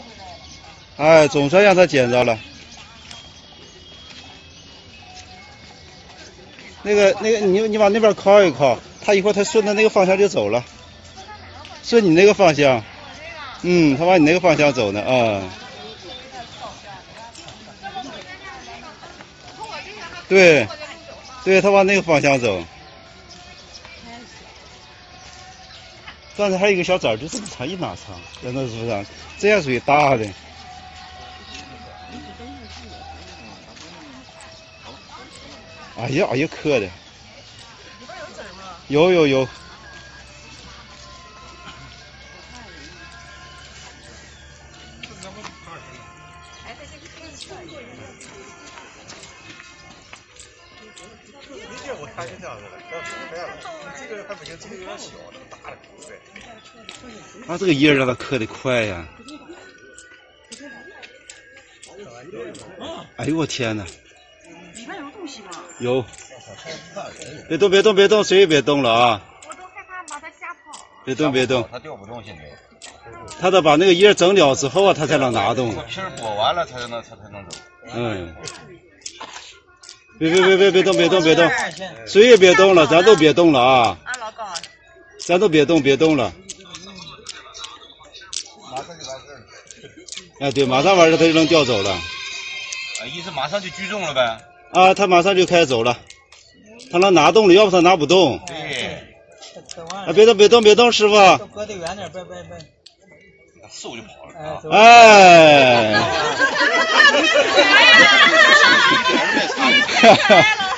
哎，总算让他捡着了。那个，你往那边靠一靠，他一会儿他顺着那个方向就走了，顺你那个方向。他往你那个方向走呢，对，他往那个方向走。但是还有一个小崽儿，就这么长一码长，在那树上，这样属于大的。哎呀，磕的。有。 没见过它就这样子的，不要太了。这个还不行，这个有点小，那么大的，对。 啊，这个叶让它磕得快呀！哎呦我天哪！ 里面有东西吗？ 有。别动，谁也别动了啊！ 我都害怕把它吓跑。 别动。 它掉不动现在。 他得把那个叶整了之后啊，他才能拿动。 皮儿剥完了，它才能走。 别动，谁也别动了，咱都别动了啊！咱都别动了。 马上就完事了。 哎，对，马上完事他就能调走了。 意思马上就聚众了呗？ 啊，他马上就开始走了，他能拿动了，要不他拿不动。 对。 啊，别动，师傅。 隔得远点，别。 嗖就跑了。 哎。 一点儿都没差。